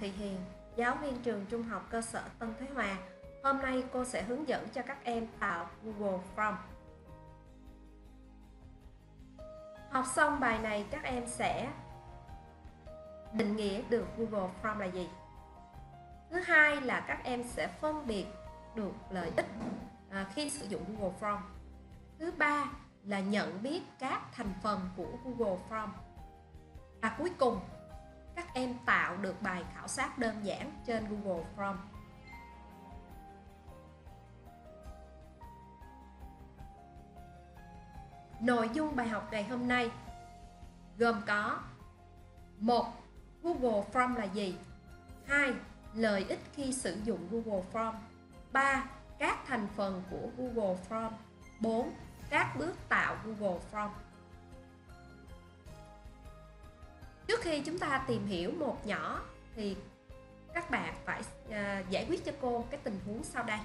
Thị Hiền, giáo viên trường Trung học cơ sở Tân Thế Hòa. Hôm nay cô sẽ hướng dẫn cho các em tạo Google Form. Học xong bài này các em sẽ định nghĩa được Google Form là gì. Thứ hai là các em sẽ phân biệt được lợi ích khi sử dụng Google Form. Thứ ba là nhận biết các thành phần của Google Form. Và cuối cùng, các em tạo được bài khảo sát đơn giản trên Google Form. Nội dung bài học ngày hôm nay gồm có: 1. Google Form là gì? 2. Lợi ích khi sử dụng Google Form. 3. Các thành phần của Google Form. 4. Các bước tạo Google Form. Trước khi chúng ta tìm hiểu một nhỏ thì các bạn phải giải quyết cho cô cái tình huống sau đây.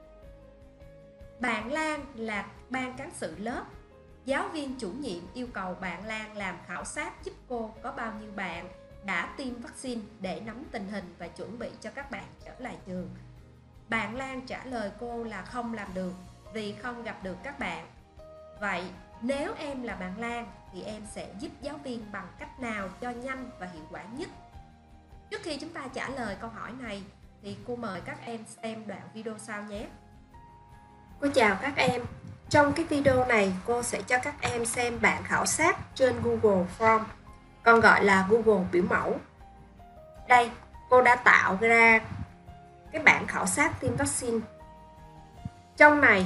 Bạn Lan là ban cán sự lớp. Giáo viên chủ nhiệm yêu cầu bạn Lan làm khảo sát giúp cô có bao nhiêu bạn đã tiêm vaccine để nắm tình hình và chuẩn bị cho các bạn trở lại trường. Bạn Lan trả lời cô là không làm được vì không gặp được các bạn. Vậy nếu em là bạn Lan thì em sẽ giúp giáo viên bằng cách nào cho nhanh và hiệu quả nhất? Trước khi chúng ta trả lời câu hỏi này thì cô mời các em xem đoạn video sau nhé. Cô chào các em. Trong cái video này cô sẽ cho các em xem bản khảo sát trên Google Form, còn gọi là Google biểu mẫu. Đây, cô đã tạo ra cái bản khảo sát tiêm vaccine. Trong này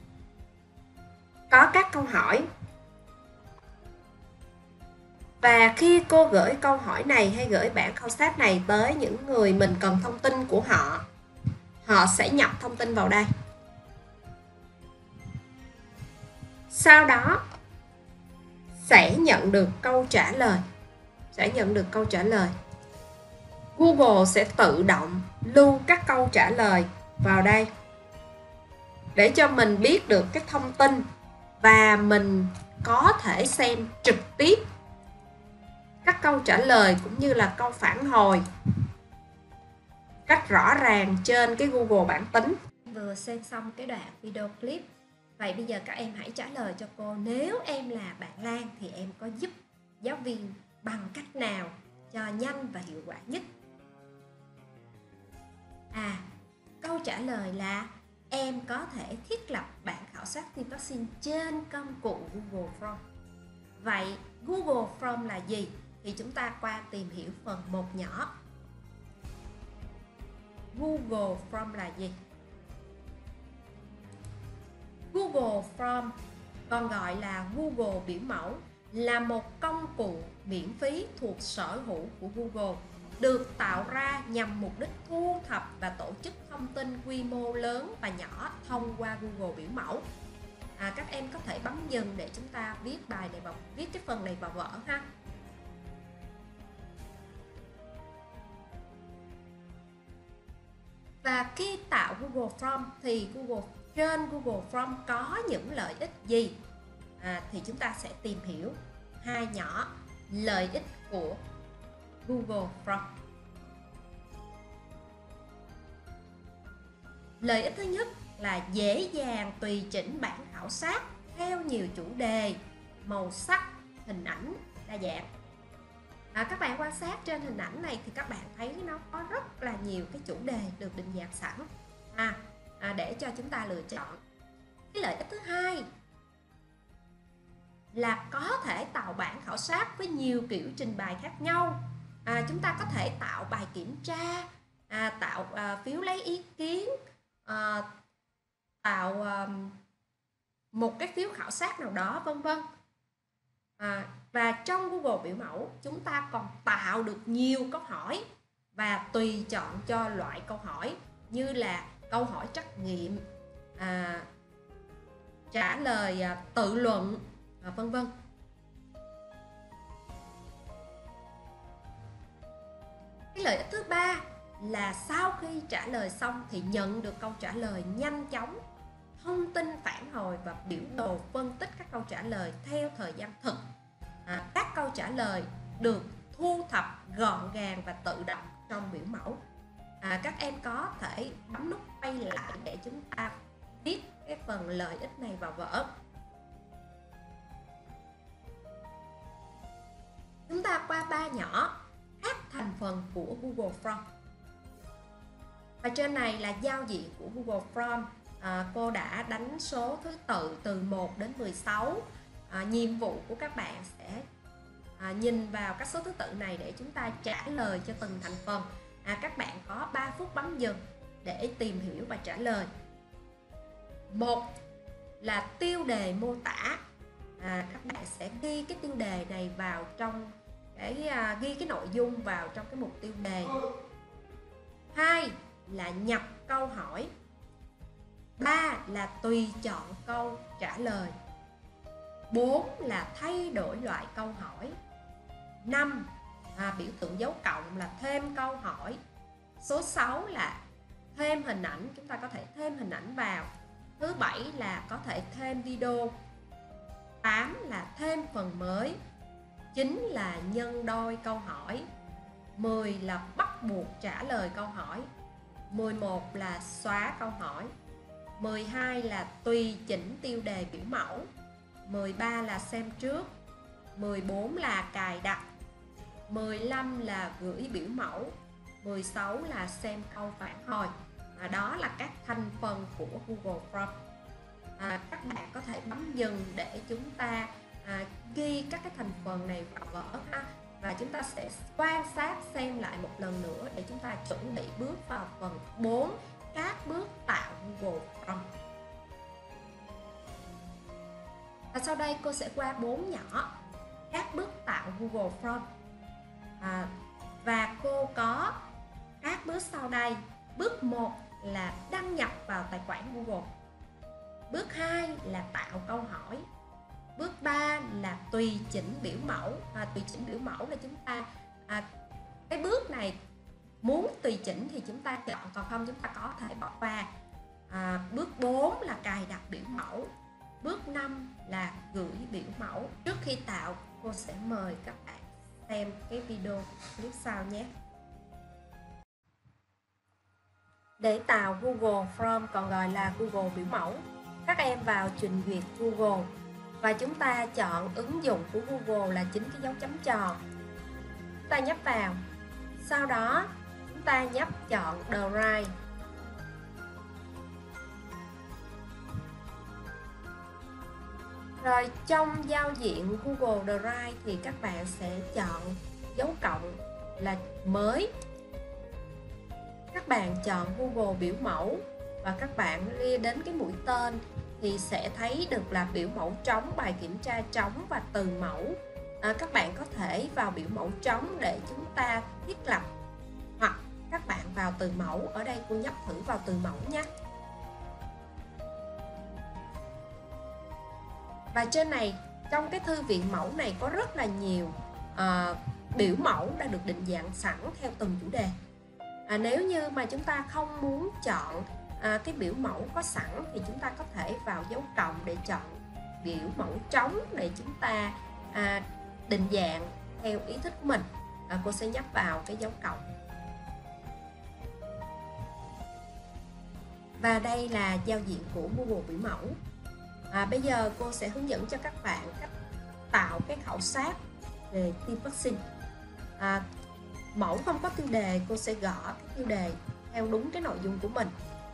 có các câu hỏi. Và khi cô gửi câu hỏi này hay gửi bản khảo sát này tới những người mình cần thông tin của họ, họ sẽ nhập thông tin vào đây. Sau đó sẽ nhận được câu trả lời. Google sẽ tự động lưu các câu trả lời vào đây để cho mình biết được cái thông tin và mình có thể xem trực tiếp các câu trả lời cũng như là câu phản hồi cách rõ ràng trên cái Google bản tính. Vừa xem xong cái đoạn video clip. Vậy bây giờ các em hãy trả lời cho cô, nếu em là bạn Lan thì em có giúp giáo viên bằng cách nào cho nhanh và hiệu quả nhất? Câu trả lời là em có thể thiết lập bản khảo sát tiêm vaccine trên công cụ Google Form. Vậy Google Form là gì? Thì chúng ta qua tìm hiểu phần 1 nhỏ. Google Form là gì? Google Form, còn gọi là Google biểu mẫu, là một công cụ miễn phí thuộc sở hữu của Google, được tạo ra nhằm mục đích thu thập và tổ chức thông tin quy mô lớn và nhỏ thông qua Google biểu mẫu. Các em có thể bấm dừng để chúng ta viết cái phần này vào vở ha. Và khi tạo Google Form thì trên Google Form có những lợi ích gì? Thì chúng ta sẽ tìm hiểu hai nhỏ lợi ích của Google Form. Lợi ích thứ nhất là dễ dàng tùy chỉnh bản khảo sát theo nhiều chủ đề, màu sắc, hình ảnh đa dạng. Các bạn quan sát trên hình ảnh này thì các bạn thấy nó có rất là nhiều cái chủ đề được định dạng sẵn để cho chúng ta lựa chọn. Cái lợi ích thứ hai là có thể tạo bản khảo sát với nhiều kiểu trình bày khác nhau. Chúng ta có thể tạo bài kiểm tra, tạo phiếu lấy ý kiến, tạo một cái phiếu khảo sát nào đó, vân vân. Và trong Google biểu mẫu chúng ta còn tạo được nhiều câu hỏi và tùy chọn cho loại câu hỏi như là câu hỏi trắc nghiệm, trả lời tự luận, vân vân. Cái lợi ích thứ ba là sau khi trả lời xong thì nhận được câu trả lời nhanh chóng, thông tin phản hồi và biểu đồ phân tích các câu trả lời theo thời gian thực. Các câu trả lời được thu thập gọn gàng và tự động, trong biểu mẫu. Các em có thể bấm nút quay lại để chúng ta viết cái phần lợi ích này vào vở. Chúng ta qua 3 nhỏ các thành phần của Google Form. Và trên này là giao diện của Google Form. Cô đã đánh số thứ tự từ 1 đến 16. Nhiệm vụ của các bạn sẽ nhìn vào các số thứ tự này để chúng ta trả lời cho từng thành phần. Các bạn có 3 phút bấm dừng để tìm hiểu và trả lời. 1 là tiêu đề mô tả. Các bạn sẽ ghi cái tiêu đề này vào trong ghi cái nội dung vào trong cái mục tiêu đề. 2 là nhập câu hỏi. 3 là tùy chọn câu trả lời. 4 là thay đổi loại câu hỏi. 5 biểu tượng dấu cộng là thêm câu hỏi. Số 6 là thêm hình ảnh, chúng ta có thể thêm hình ảnh vào. Thứ 7 là có thể thêm video. 8 là thêm phần mới. 9 là nhân đôi câu hỏi. 10 là bắt buộc trả lời câu hỏi. 11 là xóa câu hỏi. 12 là tùy chỉnh tiêu đề biểu mẫu. 13 là xem trước. 14 là cài đặt. 15 là gửi biểu mẫu. 16 là xem câu phản hồi. Đó là các thành phần của Google Form. Các bạn có thể bấm dừng để chúng ta ghi các cái thành phần này vào vở ha. Và chúng ta sẽ quan sát xem lại một lần nữa để chúng ta chuẩn bị bước vào phần 4, các bước tạo Google Form. Và sau đây cô sẽ qua 4 nhỏ các bước tạo Google Form. Và cô có các bước sau đây. Bước 1 là đăng nhập vào tài khoản Google. Bước 2 là tạo câu hỏi. Bước 3 là tùy chỉnh biểu mẫu. Tùy chỉnh biểu mẫu là chúng ta cái bước này muốn tùy chỉnh thì chúng ta chọn, còn không chúng ta có thể bỏ qua. Bước 4 là cài đặt biểu mẫu. Bước 5 là gửi biểu mẫu. Trước khi tạo, cô sẽ mời các bạn xem cái video clip sau nhé. Để tạo Google Form, còn gọi là Google biểu mẫu, các em vào trình duyệt Google và chúng ta chọn ứng dụng của Google là chính cái dấu chấm tròn. Chúng ta nhấp vào. Sau đó chúng ta nhấp chọn Drive. Rồi trong giao diện Google Drive thì các bạn sẽ chọn dấu cộng là mới. Các bạn chọn Google biểu mẫu và các bạn đi đến cái mũi tên thì sẽ thấy được là biểu mẫu trống, bài kiểm tra trống và từ mẫu. Các bạn có thể vào biểu mẫu trống để chúng ta thiết lập, hoặc các bạn vào từ mẫu. Ở đây cô nhấp thử vào từ mẫu nhé. Và trên này, trong cái thư viện mẫu này có rất là nhiều biểu mẫu đã được định dạng sẵn theo từng chủ đề. Nếu như mà chúng ta không muốn chọn cái biểu mẫu có sẵn thì chúng ta có thể vào dấu cộng để chọn biểu mẫu trống để chúng ta định dạng theo ý thích của mình. Cô sẽ nhấp vào cái dấu cộng. Và đây là giao diện của Google biểu mẫu. Bây giờ cô sẽ hướng dẫn cho các bạn cách tạo cái khảo sát về tiêm vaccine. Mẫu không có tiêu đề, cô sẽ gõ cái tiêu đề theo đúng cái nội dung của mình.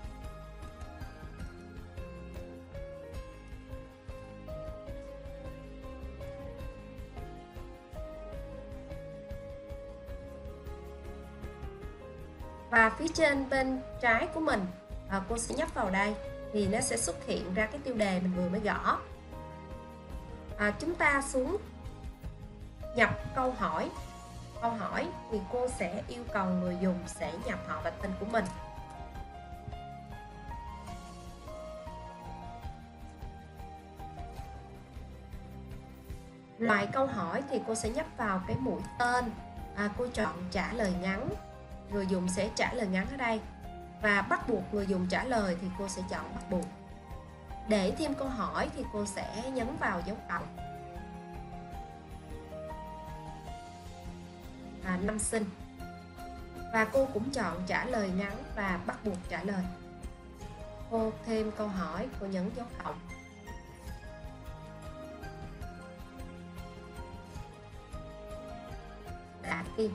Và phía trên bên trái của mình, cô sẽ nhấp vào đây thì nó sẽ xuất hiện ra cái tiêu đề mình vừa mới gõ. Chúng ta xuống nhập câu hỏi. Câu hỏi thì cô sẽ yêu cầu người dùng sẽ nhập họ và tên của mình. Loại câu hỏi thì cô sẽ nhấp vào cái mũi tên. Cô chọn trả lời ngắn. Người dùng sẽ trả lời ngắn ở đây. Và bắt buộc người dùng trả lời thì cô sẽ chọn bắt buộc. Để thêm câu hỏi thì cô sẽ nhấn vào dấu cộng. Năm sinh. Và cô cũng chọn trả lời ngắn và bắt buộc trả lời. Cô thêm câu hỏi, cô nhấn dấu cộng. Đã tìm.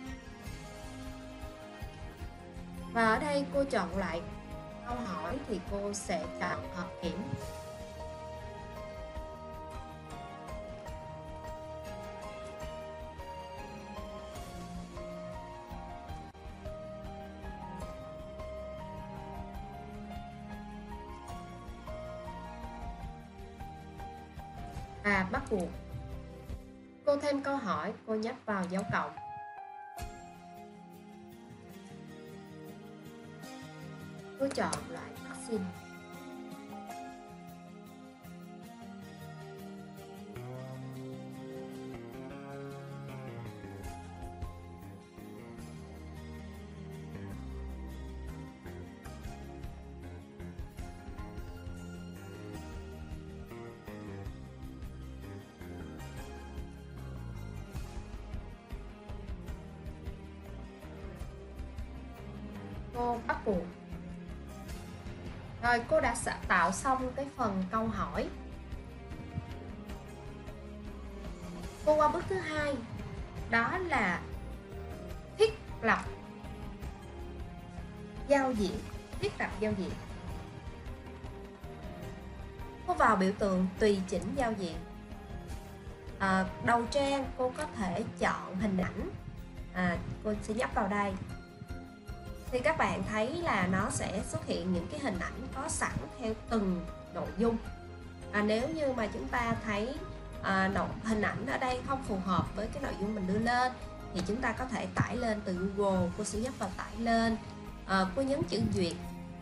Và ở đây cô chọn lại câu hỏi thì cô sẽ chọn hợp kiểm. Và bắt buộc. Cô thêm câu hỏi, cô nhấp vào dấu cộng. Cô chọn loại vaccine. Cô bắt buộc. Rồi cô đã tạo xong cái phần câu hỏi. Cô qua bước thứ hai, đó là thiết lập giao diện. Thiết lập giao diện. Cô vào biểu tượng tùy chỉnh giao diện. Đầu trang cô có thể chọn hình ảnh. Cô sẽ nhấp vào đây. Thì các bạn thấy là nó sẽ xuất hiện những cái hình ảnh có sẵn theo từng nội dung. Nếu như mà chúng ta thấy hình ảnh ở đây không phù hợp với cái nội dung mình đưa lên thì chúng ta có thể tải lên từ Google. Cô sẽ nhấp vào tải lên. Cô nhấn chữ duyệt.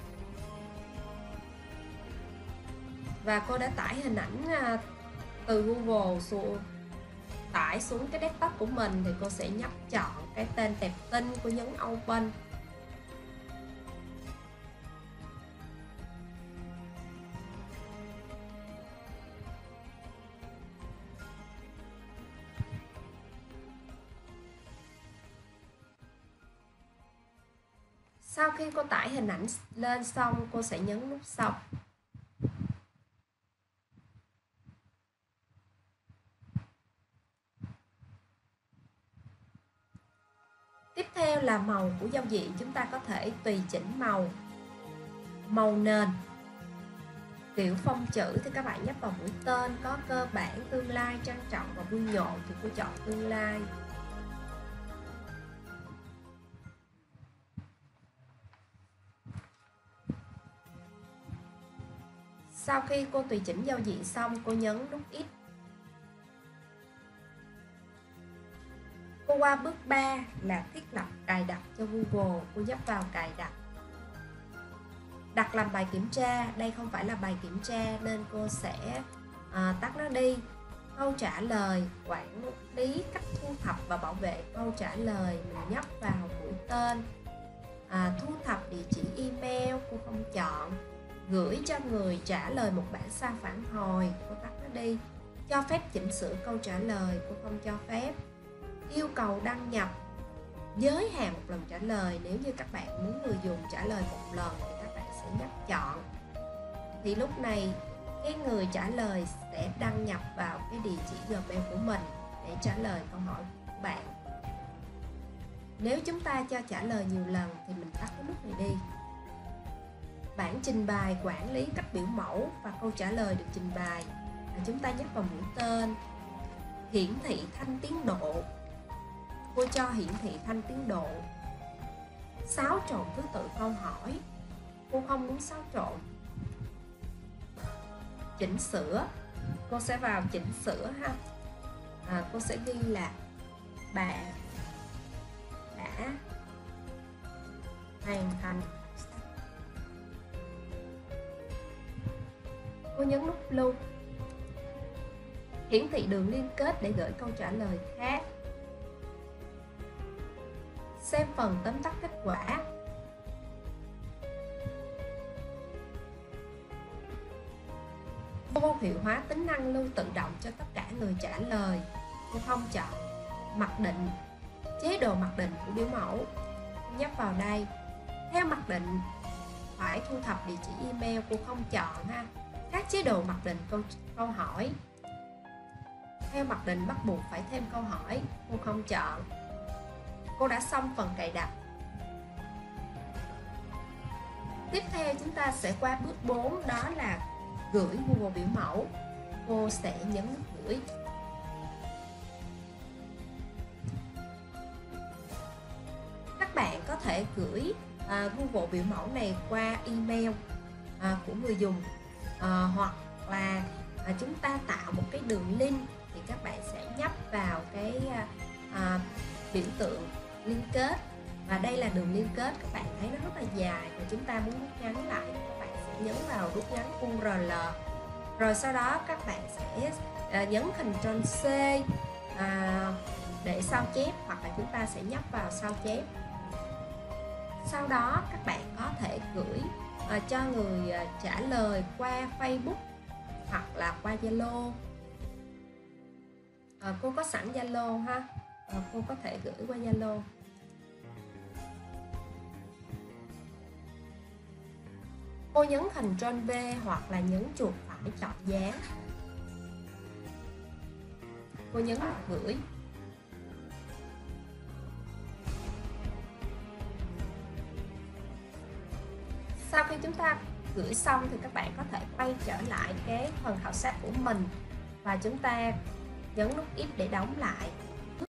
Và cô đã tải hình ảnh từ Google tải xuống cái desktop của mình thì cô sẽ nhấp chọn cái tên tệp tin. Cô nhấn Open. Sau khi cô tải hình ảnh lên xong, cô sẽ nhấn nút xong. Tiếp theo là màu của giao diện. Chúng ta có thể tùy chỉnh màu. Màu nền. Kiểu phông chữ thì các bạn nhấp vào mũi tên. Có cơ bản, tương lai, trang trọng và vui nhộn thì cô chọn tương lai. Sau khi cô tùy chỉnh giao diện xong, cô nhấn nút X. Cô qua bước 3 là thiết lập cài đặt cho Google. Cô nhấp vào cài đặt. Đặt làm bài kiểm tra. Đây không phải là bài kiểm tra nên cô sẽ tắt nó đi. Câu trả lời, quản lý cách thu thập và bảo vệ câu trả lời. Mình nhấp vào mũi tên. Thu thập địa chỉ email, cô không chọn. Gửi cho người trả lời một bản sao phản hồi, cô tắt nó đi. Cho phép chỉnh sửa câu trả lời, cô không cho phép. Yêu cầu đăng nhập, giới hạn một lần trả lời. Nếu như các bạn muốn người dùng trả lời một lần thì các bạn sẽ nhấp chọn. Thì lúc này cái người trả lời sẽ đăng nhập vào cái địa chỉ Gmail của mình để trả lời câu hỏi của bạn. Nếu chúng ta cho trả lời nhiều lần thì mình tắt cái nút này đi. Bảng trình bày quản lý cách biểu mẫu và câu trả lời được trình bày. Chúng ta nhấp vào mũi tên. Hiển thị thanh tiến độ. Cô cho hiển thị thanh tiến độ. Xáo trộn thứ tự câu hỏi. Cô không muốn xáo trộn. Chỉnh sửa. Cô sẽ vào chỉnh sửa ha. Cô sẽ ghi là bạn đã hoàn thành. Cô nhấn nút lưu. Hiển thị đường liên kết để gửi câu trả lời khác. Xem phần tóm tắt kết quả. Vô hiệu hóa tính năng lưu tự động cho tất cả người trả lời. Cô không chọn. Mặc định. Chế độ mặc định của biểu mẫu. nhấp vào đây. Theo mặc định phải thu thập địa chỉ email, cô không chọn ha. Các chế độ mặc định câu hỏi. Theo mặc định bắt buộc phải thêm câu hỏi, cô không chọn. Cô đã xong phần cài đặt. Tiếp theo chúng ta sẽ qua bước 4, đó là gửi Google biểu mẫu. Cô sẽ nhấn nút gửi. Các bạn có thể gửi Google biểu mẫu này qua email của người dùng, hoặc là chúng ta tạo một cái đường link, thì các bạn sẽ nhấp vào cái biểu tượng liên kết, và đây là đường liên kết. Các bạn thấy nó rất là dài và chúng ta muốn rút ngắn lại, các bạn sẽ nhấn vào rút ngắn URL, rồi sau đó các bạn sẽ nhấn Ctrl C để sao chép, hoặc là chúng ta sẽ nhấp vào sao chép. Sau đó các bạn có thể gửi cho người trả lời qua Facebook hoặc là qua Zalo. Cô có sẵn Zalo ha, cô có thể gửi qua Zalo. Cô nhấn Ctrl V hoặc là nhấn chuột phải chọn dán. Cô nhấn nút gửi. Sau khi chúng ta gửi xong thì các bạn có thể quay trở lại cái phần khảo sát của mình và chúng ta nhấn nút X để đóng lại.